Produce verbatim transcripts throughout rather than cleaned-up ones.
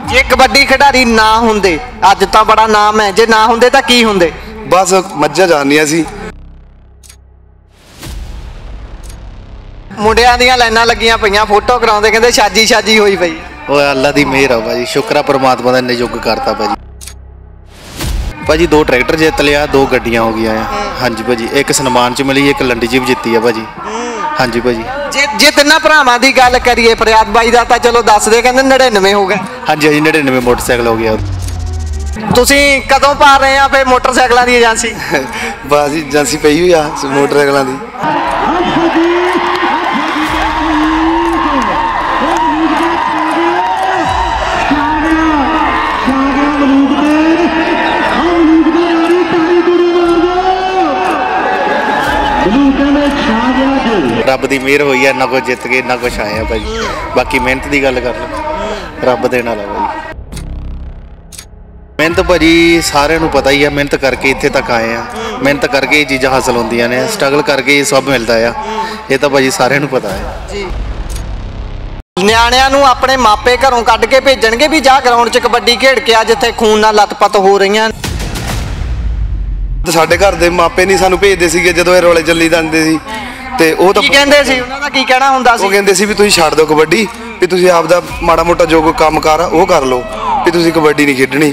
जे कबड्डी खिडारी ना होंदे अज तो बड़ा नाम है, जे ना होंदे तो की होंदे? बस मज्झां जानियां सी। मुंडियां दियां लाइनां लगियां पईयां, फोटो कराउंदे कहंदे छाजी छाजी होई पई। ओए अल्लाह दी मेहर आ भाजी, शुक्र आ परमात्मा ने इन्ने युग करता भाजी। भाजी दो ट्रैक्टर जित लिया, दो गड्डियां हो गई। हाँ जी भाजी, एक सन्मान च मिली, एक लंडी च भी जित्ती है भाजी। हाँ जी भाजी। जे जे तिन्ना भरावां दी गल करिए, फरियाद बाई दा तां चलो दस दे, कहंदे नड़िनवे हो गए। हाँ जी हाँ जी, नड़िनवे मोटरसाइकिल हो गया। तुसीं कदों पा रहे हैं फिर मोटरसाइकिलों की एजेंसी? बस जी एजेंसी पई हुई आ मोटरसाइकिलों की। रब की मेहर हुई है, इन्ना कुछ जित के इन्ना कुछ आया भाजी। बाकी मेहनत की गल कर लो, रब देने वाला भाजी। मेहनत भाजी सारे नूं पता ही है, मेहनत करके इत्थे तक आए हैं, मेहनत करके ये चीज़ां हासिल होंदियां ने, स्ट्रगल करके ये सब मिलता है। ये तो भाजी सारे नूं पता है। ਨਿਆਣਿਆਂ ਨੂੰ ਆਪਣੇ ਮਾਪੇ ਘਰੋਂ ਕੱਢ ਕੇ ਭੇਜਣਗੇ ਵੀ ਜਾ ਗਰਾਊਂਡ 'ਚ ਕਬੱਡੀ ਖੇਡ ਕੇ ਆ ਜਿੱਥੇ ਖੂਨ ਨਾਲ ਲੱਤ-ਪੱਤ ਹੋ ਰਹੀਆਂ। ਸਾਡੇ ਘਰ ਦੇ ਮਾਪੇ ਨਹੀਂ ਸਾਨੂੰ ਭੇਜਦੇ ਸੀਗੇ ਜਦੋਂ ਇਹ ਰੌਲੇ ਚੱਲੀ ਜਾਂਦੇ ਸੀ, ਤੇ ਉਹ ਤਾਂ ਕੀ ਕਹਿੰਦੇ ਸੀ, ਉਹਨਾਂ ਦਾ ਕੀ ਕਹਿਣਾ ਹੁੰਦਾ ਸੀ? ਉਹ ਕਹਿੰਦੇ ਸੀ ਵੀ ਤੁਸੀਂ ਛੱਡ ਦਿਓ ਕਬੱਡੀ, ਵੀ ਤੁਸੀਂ ਆਪਦਾ ਮਾੜਾ ਮੋਟਾ ਜੋ ਕੋਈ ਕੰਮ ਕਾਰ ਆ ਉਹ ਕਰ ਲਓ, ਵੀ ਤੁਸੀਂ ਕਬੱਡੀ ਨਹੀਂ ਖੇਡਣੀ।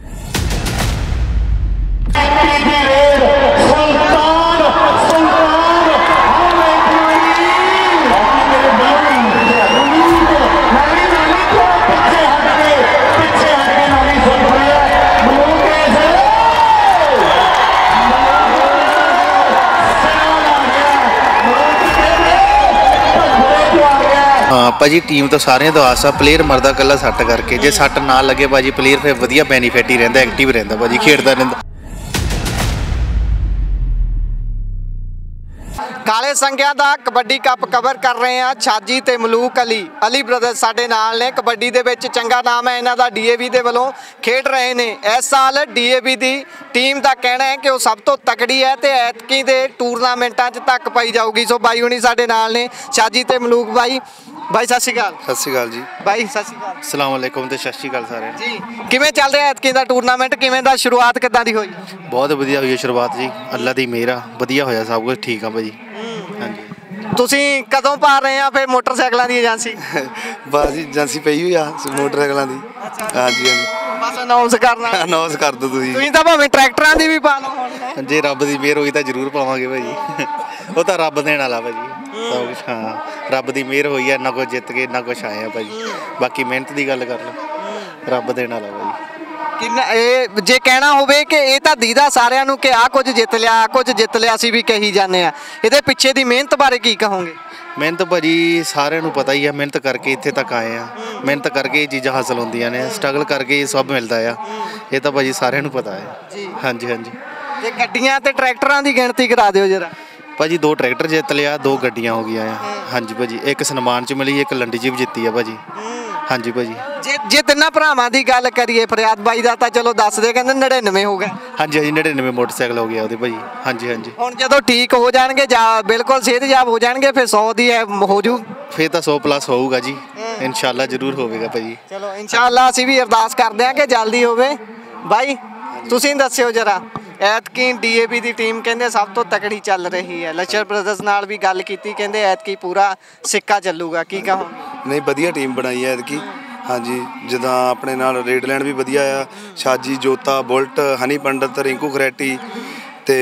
हाँ भाजी, टीम तो सारे तो आस आ, प्लेयर मरदा कला सट करके, जे सट ना लगे भाजी प्लेयर फिर वधिया बेनीफिट ही रहिंदा, एक्टिव रहिंदा भाजी, खेडदा रहिंदा। काले संघिया दा कबड्डी कप कवर कर रहे हैं छाजी ते मलूक अली अली ब्रदर्स साडे नाल ने। कबड्डी दे विच चंगा नाम है इन्हां दा, डीएवी दे वल्लों खेड रहे ने। इस साल डीएवी दी टीम दा कहना है कि वो सब तो तकड़ी है ते ऐतकी दे टूरनामेंटां च तक पाई जाऊगी। सो बाई हुणी साडे नाल ने, छाजी ते मलूक बाई। भाई सत श्री अकाल। सत श्री अकाल जी। भाई सत श्री अकाल। अस्सलाम वालेकुम ते सत श्री अकाल सारे जी। किवें चल रहा ऐतकी दा टूरनामेंट, किवें दा शुरुआत किद्दां दी होई? बहुत वधिया हुई है शुरुआत जी, अल्लाह दी मेहर आ, वधिया होया सब कुछ ठीक आ भाजी। हाँ जी। ਤੁਸੀਂ ਕਦੋਂ ਪਾ ਰਹੇ ਆ ਫਿਰ ਮੋਟਰਸਾਈਕਲਾਂ ਦੀ ਏਜੰਸੀ? ਬਸ ਜੀ ਏਜੰਸੀ ਪਈ ਹੋਈ ਆ ਮੋਟਰਸਾਈਕਲਾਂ ਦੀ। ਹਾਂਜੀ ਹਾਂਜੀ, ਬਸ ਅਨਾਉਂਸ ਕਰਨਾ। ਅਨਾਉਂਸ ਕਰ ਦਿਓ ਤੁਸੀਂ। ਤੁਸੀਂ ਤਾਂ ਭਾਵੇਂ ਟਰੈਕਟਰਾਂ ਦੀ ਵੀ ਪਾ ਲਓ ਹੁਣ। ਜੇ ਰੱਬ ਦੀ ਮਿਹਰ ਹੋਈ ਤਾਂ ਜ਼ਰੂਰ ਪਾਵਾਂਗੇ ਭਾਜੀ, ਉਹ ਤਾਂ ਰੱਬ ਦੇਣ ਵਾਲਾ ਭਾਜੀ ਸਭ ਕੁਛ। ਹਾਂ ਰੱਬ ਦੀ ਮਿਹਰ ਹੋਈ ਹੈ, ਇੰਨਾ ਕੁਝ ਜਿੱਤ ਕੇ ਇੰਨਾ ਕੁਛ ਆਏ ਆ ਭਾਜੀ। ਬਾਕੀ ਮਿਹਨਤ ਦੀ ਗੱਲ ਕਰ ਲਓ, ਰੱਬ ਦੇਣ ਵਾਲਾ ਭਾਜੀ। ਕਿੰਨਾ ਇਹ ਜੇ ਕਹਿਣਾ ਹੋਵੇ ਕਿ ਇਹ ਤਾਂ ਦੀਦਾ ਸਾਰਿਆਂ ਨੂੰ ਕਿ ਆਹ ਕੁਝ ਜਿੱਤ ਲਿਆ, ਆਹ ਕੁਝ ਜਿੱਤ ਲਿਆ, ਅਸੀਂ ਵੀ ਕਹੀ ਜਾਂਦੇ ਆ, ਇਹਦੇ ਪਿੱਛੇ ਦੀ ਮਿਹਨਤ ਬਾਰੇ ਕੀ ਕਹੋਗੇ? ਮਿਹਨਤ ਭਾਜੀ ਸਾਰਿਆਂ ਨੂੰ ਪਤਾ ਹੀ ਆ, ਮਿਹਨਤ ਕਰਕੇ ਇੱਥੇ ਤੱਕ ਆਏ ਆ, ਮਿਹਨਤ ਕਰਕੇ ਇਹ ਚੀਜ਼ਾਂ ਹਾਸਿਲ ਹੁੰਦੀਆਂ ਨੇ, ਸਟਰਗਲ ਕਰਕੇ ਇਹ ਸਭ ਮਿਲਦਾ ਆ। ਇਹ ਤਾਂ ਭਾਜੀ ਸਾਰਿਆਂ ਨੂੰ ਪਤਾ ਹੈ। ਹਾਂਜੀ ਹਾਂਜੀ। ਤੇ ਗੱਡੀਆਂ ਤੇ ਟਰੈਕਟਰਾਂ ਦੀ ਗਿਣਤੀ ਕਰਾ ਦਿਓ ਜਰਾ। ਭਾਜੀ ਦੋ ट्रैक्टर जित लिया, दो गड्डियां हो गई। हाँ जी भाजी, एक सन्मान च मिली, एक लंडी च भी जित्ती है भाजी। हाँ जी भाजी। जे जे तिन्ना भरावां दी गल करिए, फरियाद बाई दा तां चलो दस दे, कहंदे नड़िनवे हो गए। हाँ जी हाँ जी, नड़िनवे मोटरसाइकिल हो गया ਉਹਦੇ ਭਾਜੀ। हाँ जी हाँ जी। ਹੁਣ ਜਦੋਂ ਠੀਕ ਹੋ ਜਾਣਗੇ ਜਾਂ ਬਿਲਕੁਲ ਸਿਹਤਯਾਬ ਹੋ ਜਾਣਗੇ ਫਿਰ ਸੌ ਦੀ ਹੋ ਜੂ, ਫਿਰ ਤਾਂ ਸੌ ਪਲੱਸ ਹੋਊਗਾ ਜੀ, ਇਨਸ਼ਾਅੱਲਾ ਜ਼ਰੂਰ ਹੋਵੇਗਾ ਭਾਜੀ। ਚਲੋ ਇਨਸ਼ਾਅੱਲਾ ਅਸੀਂ ਵੀ ਅਰਦਾਸ ਕਰਦੇ ਹਾਂ ਕਿ ਜਲਦੀ ਹੋਵੇ। ਬਾਈ ਤੁਸੀਂ ਦੱਸਿਓ ਜਰਾ, ਐਤਕੀ ਡੀਏਪੀ ਦੀ ਟੀਮ ਕਹਿੰਦੇ ਸਭ ਤੋਂ ਤਕੜੀ ਚੱਲ ਰਹੀ ਹੈ। ਲੱਚਰ ਬ੍ਰਦਰਸ ਨਾਲ ਵੀ ਗੱਲ ਕੀਤੀ, ਕਹਿੰਦੇ ਐਤਕੀ ਪੂਰਾ ਸਿੱਕਾ ਚੱਲੂਗਾ, ਕੀ ਕਹੋ? ਨਹੀਂ ਵਧੀਆ ਟੀਮ ਬਣਾਈ ਹੈ ਐਤਕੀ। ਹਾਂਜੀ ਜਿੱਦਾਂ ਆਪਣੇ ਨਾਲ ਰੇਡਲੈਂਡ ਵੀ ਵਧੀਆ ਆ, ਛਾਜੀ, ਜੋਤਾ, ਬੁਲਟ, ਹਨੀ ਪੰਡਤ, ਰਿੰਕੂ ਖਰੈਟੀ ਤੇ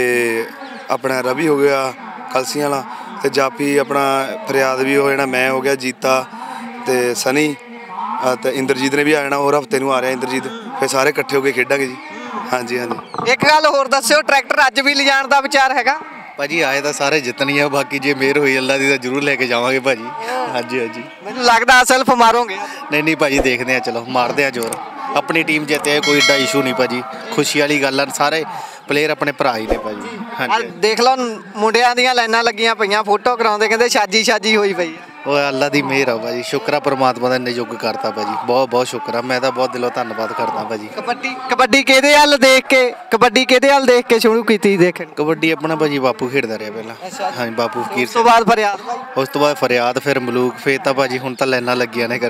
ਆਪਣਾ ਰਵੀ ਹੋ ਗਿਆ ਕਲਸੀਆਂ ਵਾਲਾ, ਤੇ ਜਾਫੀ ਆਪਣਾ ਫਰਿਆਦ ਵੀ ਹੋ ਜਾਣਾ, ਮੈਂ ਹੋ ਗਿਆ, ਜੀਤਾ ਤੇ ਸਨੀ ਤੇ ਇੰਦਰਜੀਤ ਨੇ ਵੀ ਆ ਜਾਣਾ, ਹੋਰ ਹਫਤੇ ਨੂੰ ਆ ਰਿਹਾ ਇੰਦਰਜੀਤ। ਫਿਰ ਸਾਰੇ ਇਕੱਠੇ ਹੋ ਕੇ ਖੇਡਾਂਗੇ ਜੀ। ਹਾਂਜੀ ਹਾਂਜੀ। ਇੱਕ ਗੱਲ ਹੋਰ ਦੱਸਿਓ, ਟਰੈਕਟਰ ਅੱਜ ਵੀ ਲਿਜਾਣ ਦਾ ਵਿਚਾਰ ਹੈਗਾ? ਭਾਜੀ ਆਏ ਤਾਂ ਸਾਰੇ ਜਿੱਤਣੀ ਆ, ਬਾਕੀ ਜੇ ਮਿਹਰ ਹੋਈ ਅੱਲਾ ਦੀ ਤਾਂ ਜ਼ਰੂਰ ਲੈ ਕੇ ਜਾਵਾਂਗੇ ਭਾਜੀ। ਹਾਂਜੀ ਹਾਂਜੀ। ਮੈਨੂੰ ਲੱਗਦਾ ਸੈਲਫ ਮਾਰੋਗੇ। ਨਹੀਂ ਨਹੀਂ ਭਾਜੀ, ਦੇਖਦੇ ਆ, ਚਲੋ ਮਾਰਦੇ ਆ ਜ਼ੋਰ। ਆਪਣੀ ਟੀਮ ਜਿੱਤੇ ਕੋਈ ਏਡਾ ਇਸ਼ੂ ਨਹੀਂ ਭਾਜੀ, ਖੁਸ਼ੀ ਵਾਲੀ ਗੱਲ ਆ, ਸਾਰੇ ਪਲੇਅਰ ਆਪਣੇ ਭਰਾ ਹੀ ਨੇ ਭਾਜੀ। ਹਾਂਜੀ ਦੇਖ ਲਓ ਮੁੰਡਿਆਂ ਦੀਆਂ ਲਾਈਨਾਂ ਲੱਗੀਆਂ ਪਈਆਂ, ਫੋਟੋ ਕਰਾਉਂਦੇ, ਕਹਿੰਦੇ ਛਾਜੀ ਛਾਜੀ ਹੋਈ ਪਈ। ਉਹ ਅੱਲਾ ਦੀ ਮਿਹਰ ਆ ਭਾਜੀ, ਸ਼ੁਕਰ ਆ ਪਰਮਾਤਮਾ ਦਾ ਇੰਨੇ ਯੁੱਗ ਕਰਤਾ ਭਾਜੀ, ਬਹੁਤ ਬਹੁਤ ਸ਼ੁਕਰ ਆ। ਮੈਂ ਤਾਂ ਬਹੁਤ ਦਿਲੋਂ ਧੰਨਵਾਦ ਕਰਦਾ ਭਾਜੀ। ਕਬੱਡੀ ਕਬੱਡੀ ਕਿਹਦੇ ਵੱਲ ਦੇਖ ਕੇ ਕਬੱਡੀ ਕਿਹਦੇ ਵੱਲ ਦੇਖ ਕੇ ਸ਼ੁਰੂ ਕੀਤੀ ਦੇਖਣ? ਕਬੱਡੀ ਆਪਣਾ ਭਾਜੀ ਬਾਪੂ ਖੇਡਦਾ ਰਿਹਾ ਪਹਿਲਾਂ। ਹਾਂਜੀ ਬਾਪੂ ਫਕੀਰ। ਉਸ ਤੋਂ ਬਾਅਦ ਫਰਿਆਦ, ਉਸ ਤੋਂ ਬਾਅਦ ਫਰਿਆਦ, ਫਿਰ ਮਲੂਕ, ਫਿਰ ਤਾਂ ਭਾਜੀ ਹੁਣ ਤਾਂ ਲਾਈਨਾਂ ਲੱਗੀਆਂ ਨੇ ਘਰੇ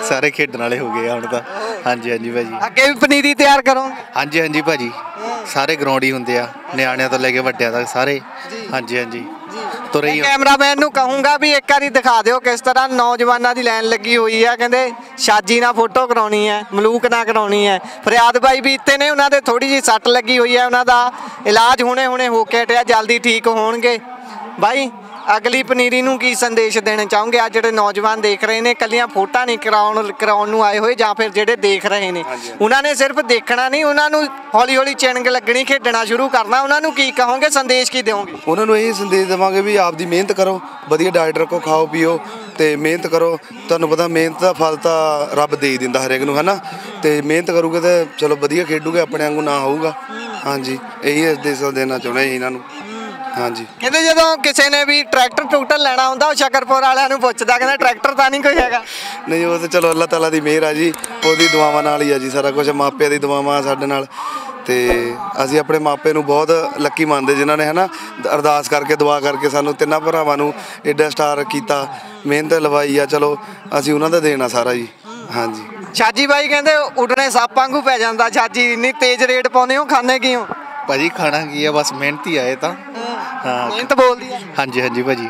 ਸਾਰੇ ਖੇਡਣ ਵਾਲੇ ਹੋ ਗਏ ਆ ਹੁਣ ਤਾਂ। ਹਾਂਜੀ ਹਾਂਜੀ ਭਾਜੀ ਅੱਗੇ ਵੀ ਪਨੀਰੀ ਤਿਆਰ ਕਰੋਗੇ? ਹਾਂਜੀ ਹਾਂਜੀ ਭਾਜੀ ਸਾਰੇ ਗਰਾਊਂਡ ਹੀ ਹੁੰਦੇ ਆ, ਨਿਆਣਿਆਂ ਤੋਂ ਲੈ ਕੇ ਵੱਡਿਆਂ ਤੱਕ ਸਾਰੇ। ਹਾਂਜੀ ਹਾਂਜੀ ਤੁਰੇ ਹੀ। ਕੈਮਰਾਮੈਨ ਨੂੰ ਕਹੂੰਗਾ ਵੀ ਇੱਕ ਵਾਰੀ ਦਿਖਾ ਦਿਓ ਕਿਸ ਤਰ੍ਹਾਂ ਨੌਜਵਾਨਾਂ ਦੀ ਲਾਈਨ ਲੱਗੀ ਹੋਈ ਆ। ਕਹਿੰਦੇ ਛਾਜੀ ਨਾਲ ਫੋਟੋ ਕਰਾਉਣੀ ਹੈ, ਮਲੂਕ ਨਾਲ ਕਰਾਉਣੀ ਹੈ। ਫਰਿਆਦ ਬਾਈ ਵੀ ਇੱਥੇ ਨੇ, ਉਹਨਾਂ ਦੇ ਥੋੜੀ ਜਿਹੀ ਸੱਟ ਲੱਗੀ ਹੋਈ ਹੈ, ਉਹਨਾਂ ਦਾ ਇਲਾਜ ਹੁਣੇ ਹੁਣੇ ਹੋ ਕੇ ਹਟਿਆ, ਜਲਦੀ ਠੀਕ ਹੋਣਗੇ। ਬਾਈ ਅਗਲੀ ਪਨੀਰੀ ਨੂੰ ਕੀ ਸੰਦੇਸ਼ ਦੇਣਾ ਚਾਹੋਗੇ? ਆ ਜਿਹੜੇ ਨੌਜਵਾਨ ਦੇਖ ਰਹੇ ਨੇ, ਕੱਲੀਆਂ ਫੋਟਾਂ ਨਹੀਂ ਕਰਾਉਣ ਕਰਾਉਣ ਨੂੰ ਆਏ ਹੋਏ, ਜਾਂ ਫਿਰ ਜਿਹੜੇ ਦੇਖ ਰਹੇ ਨੇ ਉਹਨਾਂ ਨੇ ਸਿਰਫ ਦੇਖਣਾ ਨਹੀਂ, ਉਹਨਾਂ ਨੂੰ ਹੌਲੀ ਹੌਲੀ ਚਿੰਗ ਲੱਗਣੀ, ਖੇਡਣਾ ਸ਼ੁਰੂ ਕਰਨਾ, ਉਹਨਾਂ ਨੂੰ ਕੀ ਕਹੋਗੇ, ਸੰਦੇਸ਼ ਕੀ ਦਿਓਗੇ? ਉਹਨਾਂ ਨੂੰ ਇਹ ਸੰਦੇਸ਼ ਦੇਵਾਂਗੇ ਵੀ ਆਪਦੀ ਮਿਹਨਤ ਕਰੋ, ਵਧੀਆ ਡਾਈਟ ਰੱਖੋ, ਖਾਓ ਪੀਓ ਤੇ ਮਿਹਨਤ ਕਰੋ। ਤੁਹਾਨੂੰ ਪਤਾ ਮਿਹਨਤ ਦਾ ਫਲ ਤਾਂ ਰੱਬ ਦੇ ਹੀ ਦਿੰਦਾ ਹਰੇਕ ਨੂੰ, ਹੈ ਨਾ। ਤੇ ਮਿਹਨਤ ਕਰੋਗੇ ਤਾਂ ਚਲੋ ਵਧੀਆ ਖੇਡੂਗੇ, ਆਪਣੇ ਵਾਂਗੂ ਨਾ ਹੋਊਗਾ। ਹਾਂਜੀ ਇਹੀ ਸੰਦੇਸ਼ ਦੇਣਾ ਚਾਹੁੰਦੇ ਇਹਨਾਂ ਨੂੰ। ਹਾਂਜੀ ਕਹਿੰਦੇ ਜਦੋਂ ਕਿਸੇ ਨੇ ਵੀ ਟਰੈਕਟਰ ਟਰੂਕਟਰ ਲੈਣਾ ਹੁੰਦਾ, ਉਹ ਸ਼ਕਰਪੁਰ ਵਾਲਿਆਂ ਨੂੰ ਪੁੱਛਦਾ, ਕਹਿੰਦਾ ਟਰੈਕਟਰ ਤਾਂ ਨਹੀਂ ਕੋਈ ਹੈਗਾ? ਨਹੀਂ, ਉਹ ਤਾਂ ਚਲੋ ਅੱਲਾਹ ਤਾਲਾ ਦੀ ਮਿਹਰ ਆ ਜੀ, ਉਹਦੀ ਦੁਆਵਾਂ ਨਾਲ ਹੀ ਆ ਜੀ ਸਾਰਾ ਕੁਝ, ਮਾਪਿਆਂ ਦੀ ਦੁਆਵਾਂ ਸਾਡੇ ਨਾਲ। ਤੇ ਅਸੀਂ ਆਪਣੇ ਮਾਪੇ ਨੂੰ ਬਹੁਤ ਲੱਕੀ ਮੰਨਦੇ ਜਿਨ੍ਹਾਂ ਨੇ, ਹੈ ਨਾ, ਅਰਦਾਸ ਕਰਕੇ ਦੁਆ ਕਰਕੇ ਸਾਨੂੰ ਤਿੰਨਾਂ ਭਰਾਵਾਂ ਨੂੰ ਐਡਾ ਸਟਾਰ ਕੀਤਾ, ਮਿਹਨਤ ਲਵਾਈ ਆ। ਚਲੋ ਅਸੀਂ ਉਹਨਾਂ ਦਾ ਦੇਣਾ ਸਾਰਾ ਜੀ। ਹਾਂਜੀ ਛਾਜੀ ਬਾਈ ਕਹਿੰਦੇ ਉੱਡਣੇ ਸੱਪ ਵਾਂਗੂ ਪੈ ਜਾਂਦਾ ਛਾਜੀ, ਇੰਨੀ ਤੇਜ਼ ਰੇਡ ਪਾਉਂਦੇ ਹੋ, ਖਾਂਦੇ ਕੀ ਹੋ? ਭਾਜੀ ਖਾਣਾ ਕੀ ਆ, ਬਸ ਮਿਹਨਤ ਹੀ ਆ ਇਹ ਤਾਂ। ਹਾਂ ਮਿਹਨਤ ਬੋਲਦੀ ਆ। ਹਾਂਜੀ ਹਾਂਜੀ ਭਾਜੀ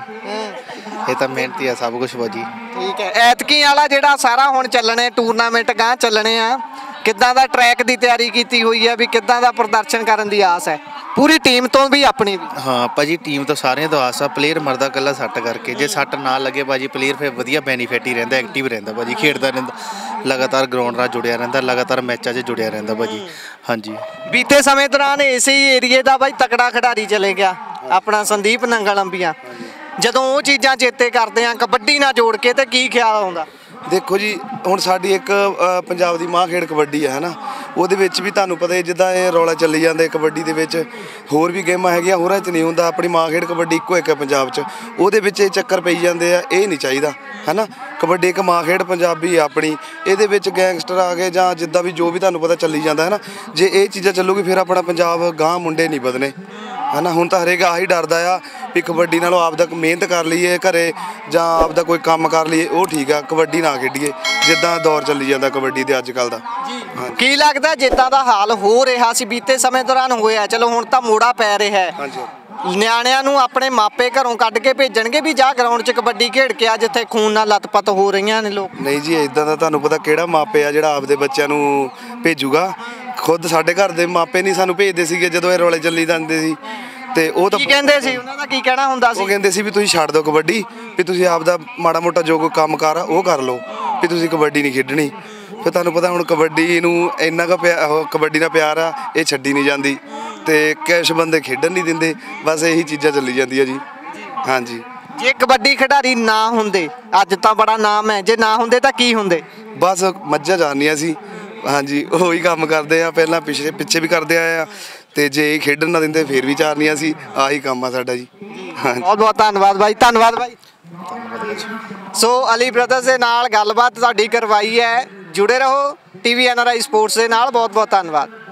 ਇਹ ਤਾਂ ਮਿਹਨਤ ਹੀ ਆ ਸਭ ਕੁਝ ਭਾਜੀ। ਠੀਕ ਹੈ। ਐਤਕੀ ਵਾਲਾ ਜਿਹੜਾ ਸਾਰਾ ਹੁਣ ਚੱਲਣੇ ਟੂਰਨਾਮੈਂਟ ਗਾਂ ਚੱਲਣੇ ਆ, ਕਿੱਦਾਂ ਦਾ ਟਰੈਕ ਦੀ ਤਿਆਰੀ ਕੀਤੀ ਹੋਈ ਹੈ, ਵੀ ਕਿੱਦਾਂ ਦਾ ਪ੍ਰਦਰਸ਼ਨ ਕਰਨ ਦੀ ਆਸ ਹੈ ਪੂਰੀ ਟੀਮ ਤੋਂ ਵੀ ਆਪਣੀ ਵੀ? ਹਾਂ ਭਾਜੀ ਟੀਮ ਤੋਂ ਸਾਰਿਆਂ ਤੋਂ ਆਸ ਆ। ਪਲੇਅਰ ਮਰਦਾ ਇਕੱਲਾ ਸੱਟ ਕਰਕੇ, ਜੇ ਸੱਟ ਨਾ ਲੱਗੇ ਭਾਜੀ ਪਲੇਅਰ ਫਿਰ ਵਧੀਆ ਬੈਨੀਫਿਟ ਹੀ ਰਹਿੰਦਾ, ਐਕਟਿਵ ਰਹਿੰਦਾ ਭਾਜੀ, ਖੇਡਦਾ ਰਹਿੰਦਾ, ਲਗਾਤਾਰ ਗਰਾਊਂਡ ਨਾਲ ਜੁੜਿਆ ਰਹਿੰਦਾ, ਲਗਾਤਾਰ ਮੈਚਾਂ 'ਚ ਜੁੜਿਆ ਰਹਿੰਦਾ ਭਾਜੀ। ਹਾਂਜੀ ਬੀਤੇ ਸਮੇਂ ਦੌਰਾਨ ਇਸੇ ਹੀ ਏਰੀਏ ਦਾ ਬਾਈ ਤਕੜਾ ਖਿਡਾਰੀ ਚਲੇ ਗਿਆ ਆਪਣਾ ਸੰਦੀਪ ਨੰਗਲ ਅੰਬੀਆਂ, ਜਦੋਂ ਉਹ ਚੀਜ਼ਾਂ ਚੇਤੇ ਕਰਦੇ ਆ ਕਬੱਡੀ ਨਾਲ ਜੋੜ ਕੇ, ਤੇ ਕੀ ਖਿਆਲ ਆਉਂਦਾ? ਦੇਖੋ ਜੀ ਹੁਣ ਸਾਡੀ ਇੱਕ ਅ, ਪੰਜਾਬ ਦੀ ਮਾਂ ਖੇਡ ਕਬੱਡੀ ਹੈ ਨਾ, ਉਹਦੇ ਵਿੱਚ ਵੀ ਤੁਹਾਨੂੰ ਪਤਾ ਜਿੱਦਾਂ ਇਹ ਰੌਲਾ ਚੱਲੀ ਜਾਂਦਾ ਕਬੱਡੀ ਦੇ ਵਿੱਚ, ਹੋਰ ਵੀ ਗੇਮਾਂ ਹੈਗੀਆਂ, ਹੋਰਾਂ 'ਚ ਨਹੀਂ ਹੁੰਦਾ। ਆਪਣੀ ਮਾਂ ਖੇਡ ਕਬੱਡੀ ਇੱਕੋ ਇੱਕ ਹੈ ਪੰਜਾਬ 'ਚ, ਉਹਦੇ ਵਿੱਚ ਇਹ ਚੱਕਰ ਪਈ ਜਾਂਦੇ ਆ, ਇਹ ਨਹੀਂ ਚਾਹੀਦਾ, ਹੈ ਨਾ। ਕਬੱਡੀ ਇੱਕ ਮਾਂ ਖੇਡ ਪੰਜਾਬੀ ਆ ਆਪਣੀ, ਇਹਦੇ ਵਿੱਚ ਗੈਂਗਸਟਰ ਆ ਗਏ ਜਾਂ ਜਿੱਦਾਂ ਵੀ ਜੋ ਵੀ ਤੁਹਾਨੂੰ ਪਤਾ ਚੱਲੀ ਜਾਂਦਾ, ਹੈ ਨਾ। ਜੇ ਇਹ ਚੀਜ਼ਾਂ ਚੱਲੂਗੀ ਫਿਰ ਆਪਣਾ ਪੰਜਾਬ ਗਾਂਹ ਮੁੰਡੇ ਨਹੀਂ ਵਧਣੇ, ਹੈ ਨਾ। ਹੁਣ ਤਾਂ ਹਰੇਕ ਆਹੀ ਡਰਦਾ ਆ ਵੀ ਕਬੱਡੀ ਨਾਲੋਂ ਆਪਦਾ ਮਿਹਨਤ ਕਰ ਲਈਏ ਘਰੇ, ਜਾਂ ਆਪਦਾ ਕੋਈ ਕੰਮ ਕਰ ਲਈਏ, ਉਹ ਠੀਕ ਆ, ਕਬੱਡੀ ਨਾ ਖੇਡੀਏ ਜਿੱਦਾਂ ਦੌਰ ਚੱਲੀ ਜਾਂਦਾ ਕਬੱਡੀ ਦੇ ਅੱਜ ਕੱਲ੍ਹ ਦਾ। ਕੀ ਲੱਗਦਾ ਜਿੱਦਾਂ ਦਾ ਹਾਲ ਹੋ ਰਿਹਾ ਸੀ ਬੀਤੇ ਸਮੇਂ ਦੌਰਾਨ ਹੋਇਆ, ਚਲੋ ਹੁਣ ਤਾਂ ਮੋੜਾ ਪੈ ਰਿਹਾ ਹੈ, ਹਾਂਜੀ ਨਿਆਣਿਆਂ ਨੂੰ ਆਪਣੇ ਮਾਪੇ ਘਰੋਂ ਕੱਢ ਕੇ ਭੇਜਣਗੇ ਵੀ ਜਾ ਗਰਾਊਂਡ 'ਚ ਕਬੱਡੀ ਖੇਡ ਕੇ ਆ, ਜਿੱਥੇ ਖੂਨ ਨਾਲ ਲੱਤ-ਪੱਤ ਹੋ ਰਹੀਆਂ ਨੇ ਲੋਕ? ਨਹੀਂ ਜੀ ਇਦਾਂ ਦਾ ਤੁਹਾਨੂੰ ਪਤਾ ਕਿਹੜਾ ਮਾਪੇ ਆ ਜਿਹੜਾ ਆਪਦੇ ਬੱਚਿਆਂ ਨੂੰ ਭੇਜੂਗਾ। ਖੁਦ ਸਾਡੇ ਘਰ ਦੇ ਮਾਪੇ ਨਹੀਂ ਸਾਨੂੰ ਭੇਜਦੇ ਸੀਗੇ ਜਦੋਂ ਇਹ ਰੌਲੇ ਚੱਲੀ ਜਾਂਦੇ ਸੀ, ਤੇ ਉਹ ਤਾਂ ਕੀ ਕਹਿੰਦੇ ਸੀ, ਉਹਨਾਂ ਦਾ ਕੀ ਕਹਿਣਾ ਹੁੰਦਾ ਸੀ? ਉਹ ਕਹਿੰਦੇ ਸੀ ਵੀ ਤੁਸੀਂ ਛੱਡ ਦਿਓ ਕਬੱਡੀ, ਵੀ ਤੁਸੀਂ ਆਪਦਾ ਮਾੜਾ ਮੋਟਾ ਜੋ ਕੋਈ ਕੰਮ ਕਾਰ ਆ ਉਹ ਕਰ ਲਓ, ਵੀ ਤੁਸੀਂ ਕਬੱਡੀ ਨਹੀਂ ਖੇਡਣੀ। ਫਿਰ ਤੁਹਾਨੂੰ ਪਤਾ ਹੁਣ ਕਬੱਡੀ ਨੂੰ ਇੰਨਾ ਕੁ ਪਿਆ ਉਹ ਕਬੱਡੀ ਨਾਲ ਪਿਆਰ ਆ, ਇਹ ਛੱਡੀ ਨਹੀਂ ਜਾਂਦੀ, ਤੇ ਕੁਛ ਬੰਦੇ ਖੇਡਣ ਨਹੀਂ ਦਿੰਦੇ, ਬਸ ਇਹੀ ਚੀਜ਼ਾਂ ਚੱਲੀ ਜਾਂਦੀਆਂ ਜੀ। ਹਾਂਜੀ ਜੇ ਕਬੱਡੀ ਖਿਡਾਰੀ ਨਾ ਹੁੰਦੇ, ਅੱਜ ਤਾਂ ਬੜਾ ਨਾਮ ਹੈ, ਜੇ ਨਾ ਹੁੰਦੇ ਤਾਂ ਕੀ ਹੁੰਦੇ? ਬਸ ਮੱਝਾਂ ਜਾਣੀਆਂ ਸੀ। ਹਾਂਜੀ ਉਹੀ ਕੰਮ ਕਰਦੇ ਆ, ਪਹਿਲਾਂ ਪਿੱਛੇ ਪਿੱਛੇ ਵੀ ਕਰਦੇ ਆਏ ਆ, ਤੇ ਜੇ ਇਹ ਖੇਡਣ ਨਾ ਦਿੰਦੇ ਫਿਰ ਵੀ ਚਾਰਨੀਆਂ ਸੀ। ਆਹੀ ਕੰਮ ਆ ਸਾਡਾ ਜੀ। ਬਹੁਤ ਬਹੁਤ ਧੰਨਵਾਦ ਬਾਈ, ਧੰਨਵਾਦ ਬਾਈ। ਸੋ ਅਲੀ ਬ੍ਰਦਰਸ ਦੇ ਨਾਲ ਗੱਲਬਾਤ ਤੁਹਾਡੀ ਕਰਵਾਈ ਹੈ। ਜੁੜੇ ਰਹੋ TV N R I sports ਦੇ ਨਾਲ। ਬਹੁਤ ਬਹੁਤ ਧੰਨਵਾਦ।